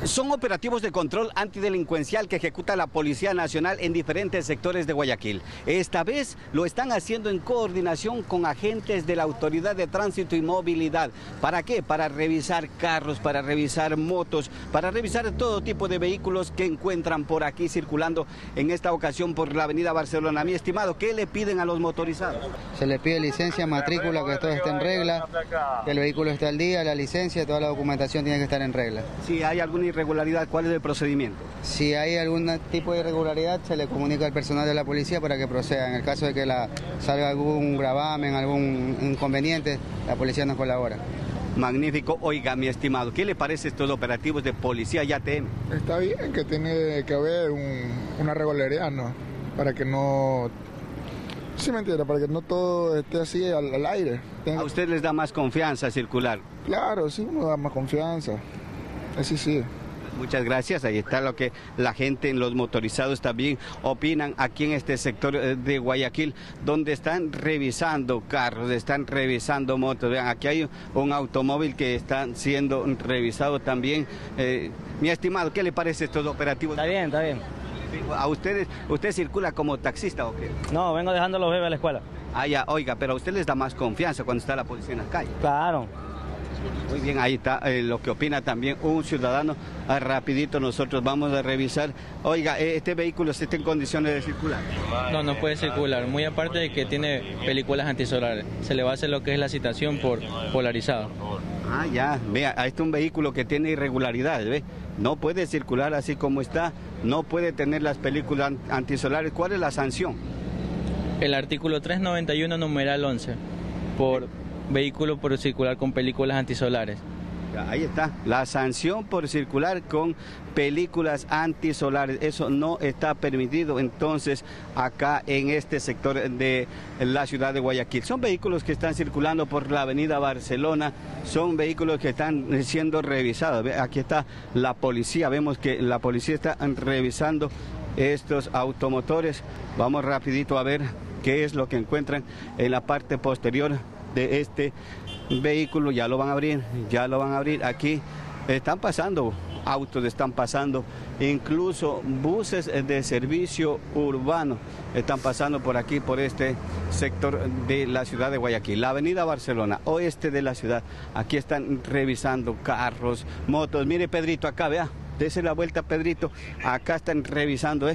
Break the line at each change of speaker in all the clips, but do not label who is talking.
Son operativos de control antidelincuencial que ejecuta la Policía Nacional en diferentes sectores de Guayaquil. Esta vez lo están haciendo en coordinación con agentes de la Autoridad de Tránsito y Movilidad. ¿Para qué? Para revisar carros, para revisar motos, para revisar todo tipo de vehículos que encuentran por aquí circulando en esta ocasión por la avenida Barcelona. Mi estimado, ¿qué le piden a los motorizados?
Se le pide licencia, matrícula, que todo esté en regla, que el vehículo esté al día, la licencia, toda la documentación tiene que estar en regla.
Si hay alguna irregularidad, ¿cuál es el procedimiento?
Si hay algún tipo de irregularidad, se le comunica al personal de la policía para que proceda. En el caso de que salga algún gravamen, algún inconveniente, la policía nos colabora.
Magnífico. Oiga, mi estimado, ¿qué le parece estos operativos de policía y ATM?
Está bien que tiene que haber una regularidad, ¿no? Para que no... Sí, me entiende, para que no todo esté así al aire.
¿A usted les da más confianza circular?
Claro, sí, uno da más confianza. Así sí.
Muchas gracias. Ahí está lo que la gente, los motorizados también opinan aquí en este sector de Guayaquil, donde están revisando carros, están revisando motos. Vean, aquí hay un automóvil que está siendo revisado también. Mi estimado, ¿qué le parece estos operativos?
Está bien, está bien.
¿A usted circula como taxista o qué?
No, vengo dejando a los bebés a la escuela.
Ah, ya, oiga, pero a usted les da más confianza cuando está la policía en la calle.
Claro.
Muy bien, ahí está lo que opina también un ciudadano. Rapidito nosotros vamos a revisar. Oiga, ¿este vehículo está en condiciones de circular?
No puede circular, muy aparte de que tiene películas antisolares. Se le va a hacer lo que es la citación por polarizado.
Ah, ya, vea, ahí está un vehículo que tiene irregularidades, ¿ve? No puede circular así como está, no puede tener las películas antisolares. ¿Cuál es la sanción?
El artículo 391, numeral 11, por vehículo por circular con películas antisolares.
Ahí está, la sanción por circular con películas antisolares. Eso no está permitido entonces acá en este sector de la ciudad de Guayaquil. Son vehículos que están circulando por la avenida Barcelona, son vehículos que están siendo revisados. Aquí está la policía, vemos que la policía está revisando estos automotores. Vamos rapidito a ver qué es lo que encuentran en la parte posterior de este vehículo. Ya lo van a abrir, aquí están pasando autos, están pasando incluso buses de servicio urbano, están pasando por aquí, por este sector de la ciudad de Guayaquil, la avenida Barcelona, oeste de la ciudad. Aquí están revisando carros, motos. Mire, Pedrito, acá, vea, dése la vuelta, Pedrito, acá están revisando,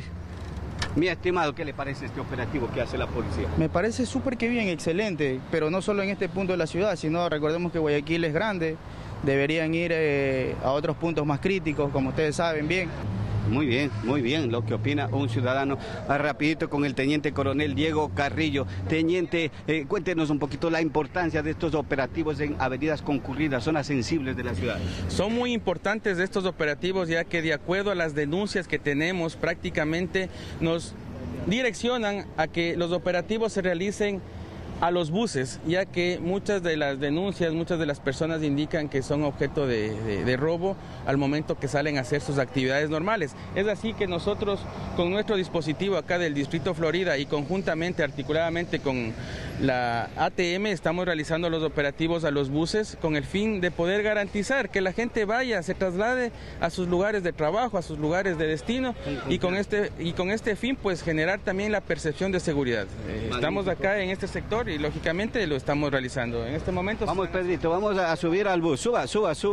Mi estimado, ¿qué le parece este operativo que hace la policía?
Me parece súper que bien, excelente, pero no solo en este punto de la ciudad, sino recordemos que Guayaquil es grande, deberían ir a otros puntos más críticos, como ustedes saben bien.
Muy bien, lo que opina un ciudadano. Rapidito con el teniente coronel Diego Carrillo. Teniente, cuéntenos un poquito la importancia de estos operativos en avenidas concurridas, zonas sensibles de la ciudad.
Son muy importantes estos operativos, ya que de acuerdo a las denuncias que tenemos, prácticamente nos direccionan a que los operativos se realicen a los buses, ya que muchas de las denuncias, muchas de las personas indican que son objeto de robo al momento que salen a hacer sus actividades normales. Es así que nosotros, con nuestro dispositivo acá del Distrito Florida y conjuntamente, articuladamente con la ATM, estamos realizando los operativos a los buses con el fin de poder garantizar que la gente vaya, se traslade a sus lugares de trabajo, a sus lugares de destino, y con este fin pues generar también la percepción de seguridad. Estamos acá en este sector y lógicamente lo estamos realizando. En este momento...
Vamos, Pedrito, vamos a subir al bus, suba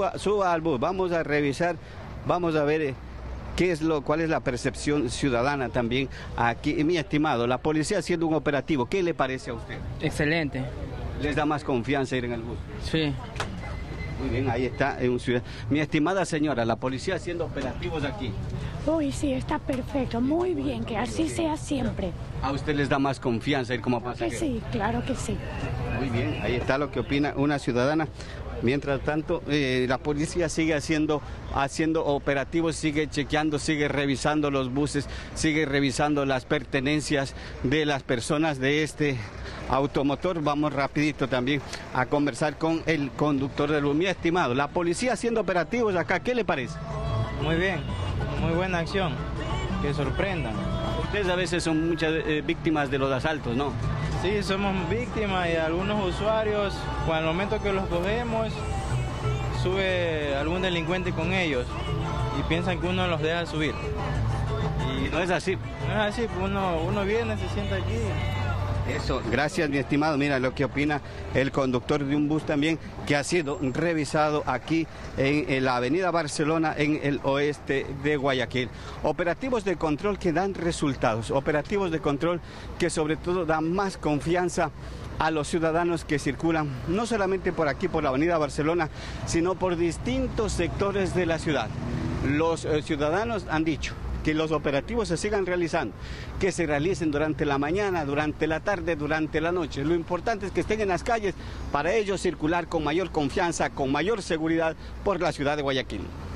al bus, vamos a revisar, vamos a ver cuál es la percepción ciudadana también aquí. Mi estimado, la policía haciendo un operativo, ¿qué le parece a usted?
Excelente.
¿Les da más confianza ir en el bus?
Sí.
Muy bien, ahí está en un ciudad. Mi estimada señora, la policía haciendo operativos aquí.
Uy, sí, está perfecto, muy bien, que así sea siempre.
¿A usted les da más confianza ir como pasajero?
Sí, claro que sí.
Muy bien, ahí está lo que opina una ciudadana. Mientras tanto, la policía sigue haciendo operativos, sigue chequeando, sigue revisando los buses, sigue revisando las pertenencias de las personas de este automotor. Vamos rapidito también a conversar con el conductor del bus. Mi estimado, la policía haciendo operativos acá, ¿qué le parece?
Muy bien, muy buena acción, que sorprendan.
Ustedes a veces son muchas víctimas de los asaltos, ¿no?
Sí, somos víctimas y algunos usuarios, al momento que los cogemos, sube algún delincuente con ellos y piensan que uno los deja subir.
Y no es así.
No es así, pues uno viene, se sienta aquí.
Eso, gracias mi estimado. Mira lo que opina el conductor de un bus también que ha sido revisado aquí en la avenida Barcelona, en el oeste de Guayaquil. Operativos de control que dan resultados, operativos de control que sobre todo dan más confianza a los ciudadanos que circulan no solamente por aquí, por la avenida Barcelona, sino por distintos sectores de la ciudad. Los ciudadanos han dicho que los operativos se sigan realizando, que se realicen durante la mañana, durante la tarde, durante la noche. Lo importante es que estén en las calles para ellos circular con mayor confianza, con mayor seguridad por la ciudad de Guayaquil.